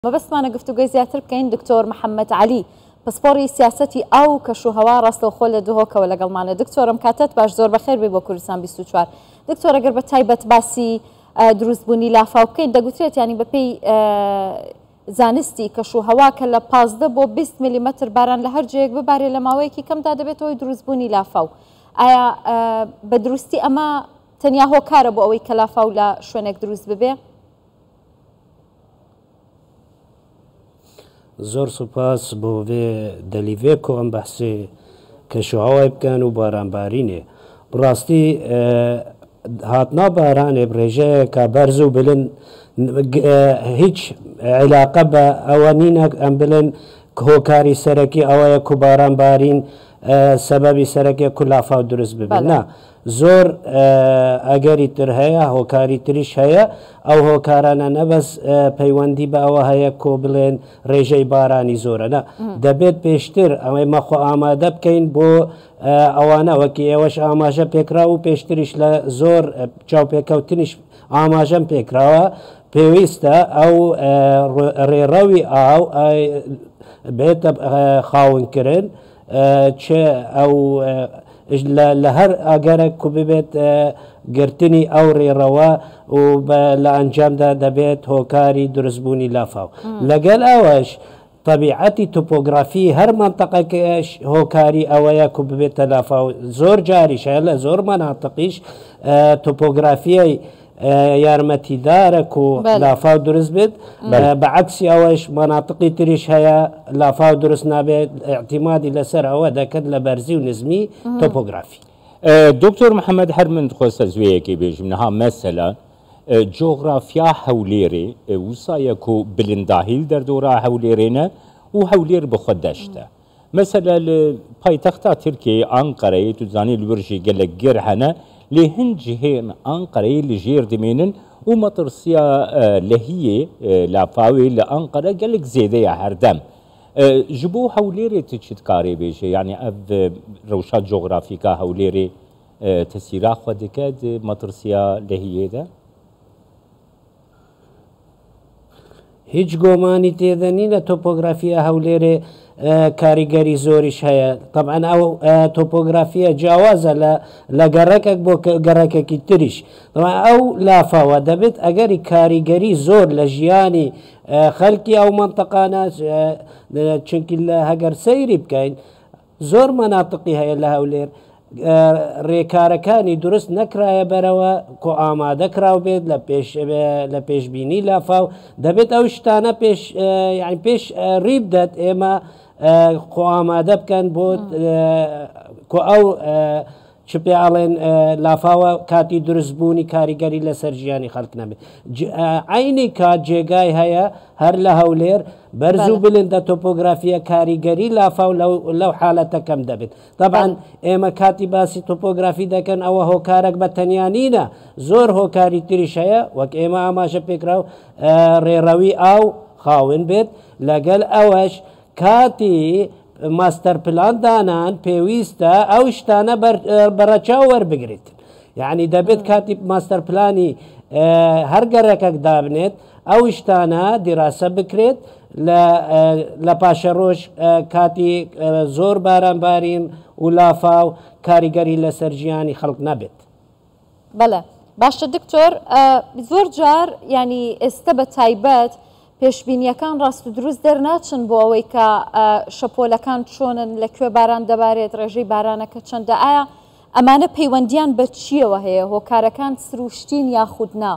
ما بس معنا گفتوگوی زیاتر بکەین دکتۆر محەممەد علی پسپۆری سیاسەتی ئەو کەشوهەوا ڕاستەوخۆ لە دهۆکەوە لەگەڵمانە. دکتۆرم کاتت باش، زۆر بەخێر بێ بۆ کوردستان 24. دکتۆر ئەگەر بە تایبەت باسی دروستبوونی لافاو بکەین دەگوترێت ینی بەپێی زانستی کەشوهەوا کە لە 15 بۆ 20 میلیمەتر باران لە هەر جەیەک ببارێ لە ماوەیەکی کەمدا دەبێتەوەی دروستبوونی لافاو. ئایا بە دروستی ئەمە تەنیا هۆکارە بۆ ئەوەی کە لافاو لە شوێنێک دروست ببێ؟ زۆر سوپاس بۆ vê delîvê ku em behsê keşûhewayê bikin û baranbarînê. Bi rastî hatina baranê bi rêjeyeka berz û bilin hiç îlaqa be ewa nîne em bilin ku hokarî serekî ewa ye ku baranbarîn sebebî serekê ku lafav durist bibe. Na زۆر ئەگەری تر هەیە هۆکاری تریش هەیە ئەو هۆکارانە نەبەس پەیوەندی بە ئەوە هەیە کۆ بڵێن ڕێژەی بارانی زۆرە نە دەبێت پێشتر ئەمەی مەخۆ ئامادە بکەین بۆ ئەوانە وەکی ئێوەش ئاماژە پێکرا و پێشتریش لە زۆر چاوپێکەوتنیش ئاماژەم پێکراوە پێویستە ئەو ڕێڕەوی ئاو بێتە خاونکردن چه ئەو لە هەر ئاگەرێک کو ببێت گرتنی ئەو ڕێڕەوە و لە ئەنجامدا دەبێت هۆکاری دروستبوونی لافاو. لەگەل ئەوەش طبیعەتی توپۆگرافی هەر منتەقەکەش هۆکاری ئەوەیە کو ببێتە لافاو. زۆر جاریش هەیە لە زۆر مەناتقیش توپۆگرافیای یارمەتیدارە و لافاو دروست بێت بەعکسی ئەوەش مەناتقی تریش هەیە لافاو دروست نابێت احتیمادی لەسەر ئەوە دەکەت لە بەرزی و نزمی تۆپۆگرافی. دکتۆر محەممەد هەر من خۆستە زوەیەکی بێژم نەها مەسەلا جۆغرافیا هەولێرێ وسایەک و بلنداهیل دەردۆرا هەولێرێنە و هەولێر بخۆ دەشتە مەسەلا لە پایتەختا تورکیە ئەنقەرەیە تو زانی لورژی گەلک گێر هەنە لێ هەنجی هێن ئەنقەرەی لە ژێر دمێنن و مەترسیە لەهیە لافاوێ لە ئەنقەرە گەلک زێدەیە هەردەم ji bo hewlêrê tu çi dikarê bêje yanî ev rewşa coğrafîka hewlêrê tesîra xwe dike di matirsiya lehiyê de هیچ گۆمانی تێدە نینە تۆپۆگرافیە هەولێرێ کاریگەری زۆریش هەیە. طبعاً ئەو تۆپۆگرافیە جیاوازە لە گەڕێکێک بۆ گەڕێکێکی تریش. ئەو لافاوە دەبێت ئەگەری کاریگەری زۆر لە ژیانی خەڵکی ئەو منتەقانە چونکی لە هەگەر سەیری بکەین زۆر مەناتقی هەیە لە هەولێر ڕێکارەکانی دروست نەکرایە بەرەوە کۆ ئامادە کراو بێت لە پێشببینی لافاو دەبێت ئەو شتانە پێش ڕی بدات ئێمە خۆ ئامادە بکەن بۆ ئەو چ پێ ئاڵێن لافاوە کاتی دروستبوونی کاریگەری لەسەر ژیانی خەڵک نەبێت. عینی کات جێگای هەیە هەر لە هەولێر بەرز و بلندە تۆپۆگرافیە کاریگەری لافاو لەو حالەتە کەم دەبێت. طبعاً ئێمە کاتی باسی تۆپۆگرافی دەکەن ئەوە هۆکارێک بە تەنیانینە زۆر هۆکاری تریش هەیە وەک ئێمە ئاماژە پێکراو ڕێڕەوی ئاو خاون بێت لەگەل ئەوەش کاتی ماستەر پلان دانان پێویستە ئەو شتانە بەڕەچاو وەربگریت. یعنی دەبێت کاتی ماستەر پلانی هەر گەڕێکێک دابنێت ئەو شتانە دیراسە بکرێت لە پاشە ڕۆژ کاتی زۆر بارانبارین و لافاو کاریگەری لەسەر ژیانی خەڵک نەبێت. بەڵێ باشە دکتۆر زۆر جار ینی ئێستا بە تایبەت پێشبینیەکان ڕاست و دروست دەرناچن بۆ ئەوەی کە شەپۆلەکان چۆنن لەکوێ باران دەبارێت ڕێژەی بارانەکە چەندە ئایا ئەمانە پەیوەندیان بە چیەوە هەیە هۆکارەکان سروشتین یاخودنا؟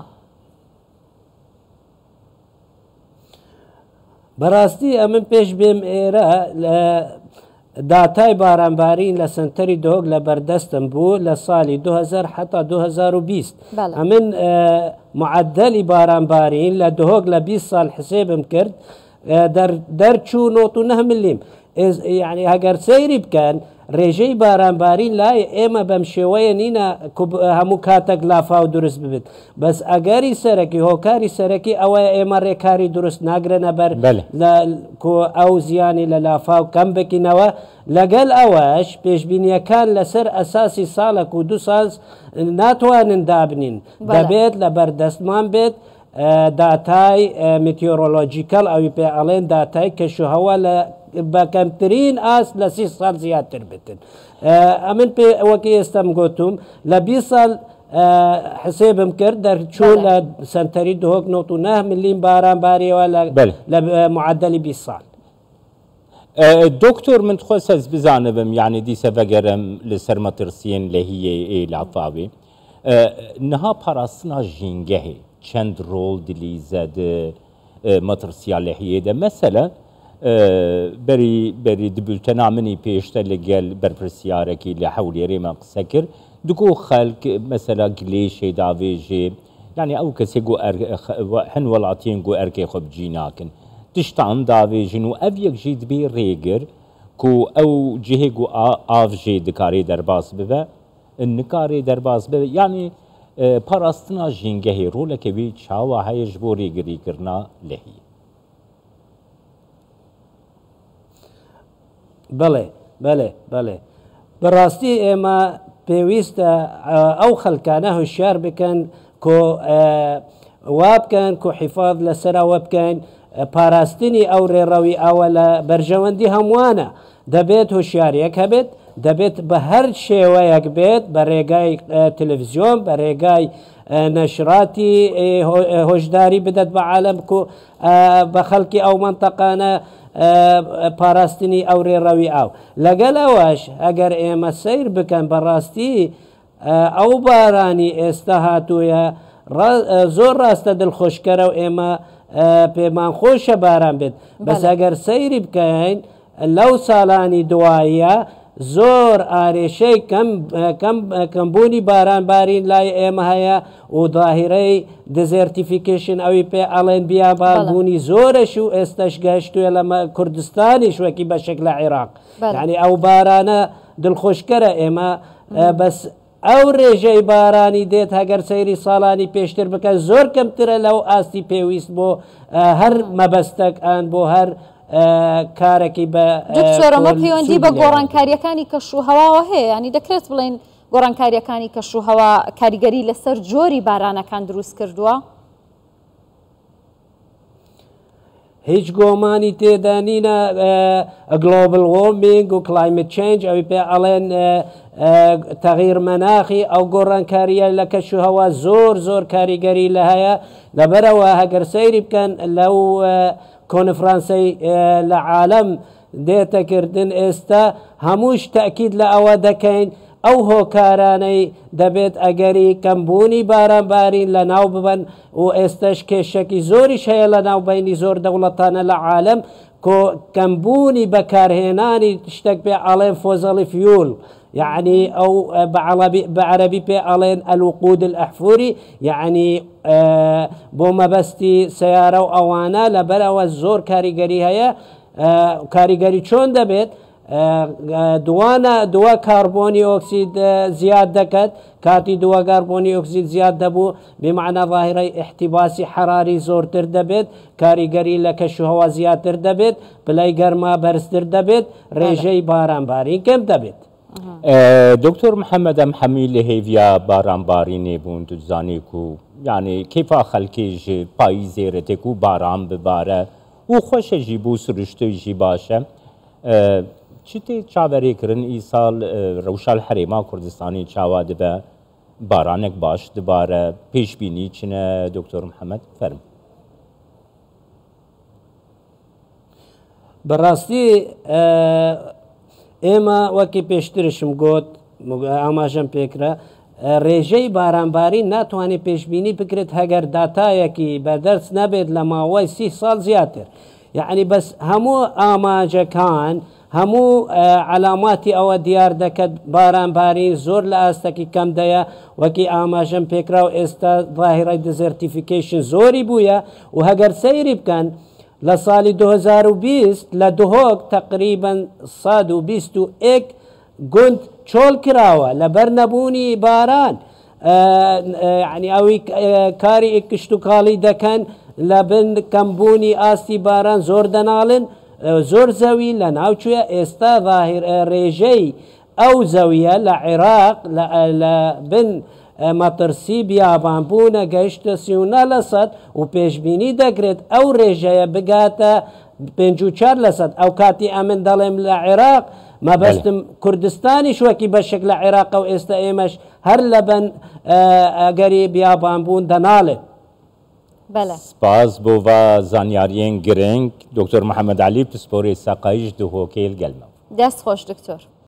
بەڕاستی ئەمن پێش بێم ئێرە داتای بارانبارین لە سنتەری دۆک لە بەردەستم بوو لە ساڵی 2000 حتا 2020 ئەمن معدەلی بارانبارین لە دهۆک لە 20 ساڵ حسێبم کرد دەرچوو 99 ملیم. یعنی هەگەر سەیری بکەن ڕێژەی بارانبارین لای ئێمە بەم شێوەیە نینە هەموو کاتێک لافاو دروست ببێت بەس ئەگەری سەرەکی هۆکاری سەرەکی ئەوەیە ئێمە ڕێکاری دروست ناگرێنە بەر ئەو زیانی لە لافاو کەم بکینەوە. لەگەل ئەوەش پێشبینیەکان لەسەر ئەساسی ساڵێک و 2 ساڵ ناتوانن دابنین دەبێت لە بەردەستمان بێت داتای میتیۆرۆلۆجیکەڵ ئەوی پێ ئەڵێن داتای کەشوهەوا لە بە کەمترین ئاست لە 30 ساڵ زیاتر بتن. ئەمن پێ ئەوەکی ئێستم گوتوم لە 20 ساڵ حسێبم کرد دەرچوو لە سنتەری 2.9 ملیم باران باریەوە لە معدلی 20 ساڵ. دکتۆر من خۆ سەز بزانبم یعنی دیسە بەگەرم لەسەر مەترسیên lehiyê lafavê niha parastina jîngehê çend rol dilîze di metirsiya lehiyê de mesela berî di bültena minî pêşte li gel berpirsiyarekî li hewlêrê me qise kir digo xelk mesela gilêşê davêjê yani ew kesê got hin welatiyên got erkê xwe bicî nakin tiştan davêjin û ev yek jî dibê rêgir ku ew cihê got av jê dikarê derbas bibe nikarê derbas bibe yani parastina jîngehê roleke wî çawa heye ji bo rêgirîkirina lehiyê. بەڵێ بەڵێ بەڵێ بەڕاستی ئێمە پێویستە ئەو خەڵکانە هوشیار بکەن کۆ وا بکەن کۆ حیفاظ لەسەرەوە بکەین پاراستنی ئەو ڕێڕەوی ئەوە لە بەرژەوەندی هەمووانە دەبێت هوشیارەک هەبێت دەبێت بە هەر شێوەیەک بێت بە ڕێگای تەلەڤیزیۆن بە ڕێگای نەشراتی هۆشداری بدەت بە عالەم و بە خەڵکی ئەو منتەقانە پاراستنی ئەو ڕێڕەوی ئاو لەگەڵ ئەوەش ئەگەر ئێمە سیر بکەن بەڕاستی ئەو بارانی ئێستا هاتوویە زۆر ڕاستە دڵخۆشکەرە و ئێمە پێمان خۆشە باران بێت بەس ئەگەر سەیری بکەین لەو ساڵانی دواییە زۆر ئارێشەی کەمبوونی باران بارین لای ئێمە هەیە و داهیرەی دزێرتیفیکیشن ئەوی پێ ئەڵێن بیابانبوونی زۆرەش و ئێستش گەشتوێ لە کوردستانیش وەکی بەشێک لە عێراق یعنی ئەو بارانە دڵخۆشکەرە ئێمە بەس ئەو ڕێژەی بارانی دێت هەگەر سەیری ساڵانی پێشتر بکەن زۆر کەمترە لەو ئاستی پێویست بۆ هەر مەبەستەکان بۆ هەر کارێکی بە دکتۆرەمە پەیوەندی بە گۆڕانکاریەکانی کەشوهەواوە هەیە ینی دەکرێت بڵێن گۆڕانکاریەکانی کەشوهەوا کاریگەری لەسەر جۆری بارانەکان دروست کردووە؟ هیچ گۆمانی تێدا نینە گلۆبل وۆرمینگ و کلایمت چێنج ئەوی پێ ئەڵێن تەغیر مەناخی ئەو گۆڕانکاریە لە کەشوهەوا زۆر زۆر کاریگەری لە هەیە لەبەرەوە هەگەر سەیری بکەن لەو کۆنفرانسەی لە عالەم دێتەکردن ئێستا هەمووش تەکید لە ئەوە دەکەین ئەو هۆکارانەی دەبێت ئەگەری کەمبوونی بارانبارین لە ناو ببن و ئێستش کێشەکی زۆریش هەیە لە ناوبینی زۆر دەوڵەتانە لە عالەم کەمبوونی بەکارهێنانی شتێک پێ ئەڵێن فۆزەڵی فیول يعني أو بعربي بي ألين الوقود الأحفوري يعني بو مبستي سيارة وأوانا لبرا والزور كاريغري هيا كاريغري چون دبيت دوا كربوني أكسيد زياد دكت كاتي دوا كربوني أكسيد زياد دبو بمعنى ظاهرة احتباسي حراري زور تر دبيت كاريغري لك شهوة زياد تر دبيت بلاي گرما برستر دبيت ريجي باران بارين كم دبيت دکتۆر محەممەد ئەم هەمی لە هێڤیا بارانبارینێ بوون تو زانی و یعنی کیفا خەلکیژ پایی زێرەتێک و باران ببارە و خۆشەژی بوو سروشتۆیژی باشە چی تێ چاوەڕێکردن ئیساڵ ڕەوشال هەرێما کوردستانی چاوا دەبە بارانێک باش دبارە پێشبینی چنە دکتۆر محەممەد فەرم بەڕاستی ئێمە وەکی پێشترشم گوت ئاماژەم پێکرا ڕێژەی بارانباری ناتوانێت پێشببینی بکرێت هەگەر داتایەکی بەدەرس نەبێت لە ماوەی 30 ساڵ زیاتر یعنی بەس هەموو ئاماژەکان هەموو علاماتی ئەوە دیار دەکەت بارانبارین زۆر لە ئاستێکی کەم دەیە وەکی ئاماژەم پێکرا و ئێستا ظاهرەی دزێرتیفیکیشن زۆری بووە و هەگەر سەیری بکەن لە ساڵی 2020 لە دهۆک تقریبا 121 گوند چۆل کراوە لەبەر نەبوونی باران یعنی ئەوی کاری کشت و کاڵی دەکەن لە بن کەمبوونی ئاستی باران زۆر دەناڵن زۆر زەوی لە ناوچووە ئێستا ڕێژەی ئەو زەویە لە عێراق لە بن مەترسی بیابانبوونە گەیشتە 39% و پێشبینی دەکرێت ئەو ڕێژەیە بگاتە 54%. ئەو کاتی ئەمن دەڵێم لە عێراق مەبەستم کوردستانی شوەکی بەشێک لە عێراق و ئێستا ئێمەش هەر لە بەن ئەگەری بیابانبوون دەناڵێت. سپاس بۆ زانیاریên girêng دکتۆر محەممەد علی پسپۆرê سەقایش di hokê gelme. دەست خۆش دکتۆر.